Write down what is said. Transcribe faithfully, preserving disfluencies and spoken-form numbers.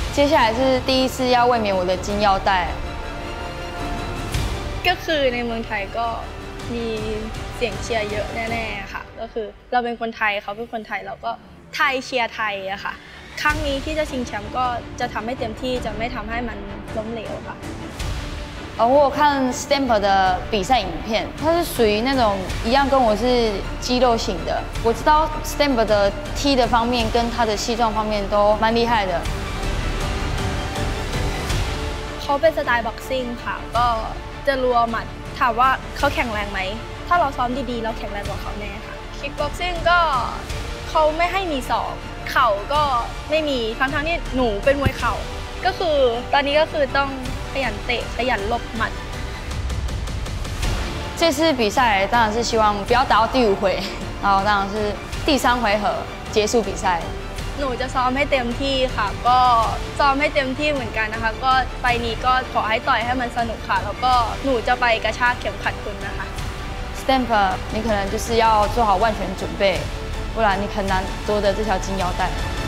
接下来是第一次要卫冕我的金腰带。 ก็คือในเมืองไทยก็มีเสียงเชียร์เยอะแน่ๆค่ะก็คือเราเป็นคนไทยเขาเป็นคนไทยเราก็ไทยเชียร์ไทยอะค่ะครั้งนี้ที่จะชิงแชมป์ก็จะทำให้เต็มที่จะไม่ทำให้มันล้มเหลวค่ะ哦，我有看 Stamp 的比赛影片，他是属于那种一样跟我是肌肉型的。我知道 Stamp 的踢的方面跟他的西装方面都蛮厉害的。 เขาเป็นสไตล์บ็อกซิ่งค่ะก็จะรัวหมัดถามว่าเขาแข็งแรงไหมถ้าเราซ้อมดีๆเราแข็งแรงกว่าเขาแน่ค่ะคิกบ็อกซิ่งก็เขาไม่ให้มีศอกเข่าก็ไม่มีทั้งๆที่หนูเป็นมวยเข่าก็คือตอนนี้ก็คือต้องขยันเตะขยันหลบหมัด这次比赛当然是希望不要打到第五回，然后当然是第三回合结束比赛。 หนูจะซ้อมให้เต็มที่ค่ะก็ซ้อมให้เต็มที่เหมือนกันนะคะก็ไปนี้ก็ขอให้ต่อยให้มันสนุกค่ะแล้วก็หนูจะไปกระชากเข็มขัดคุณนะคะ Stamp 你可能就是要做好万全准备，不然你很难夺得这条金腰带。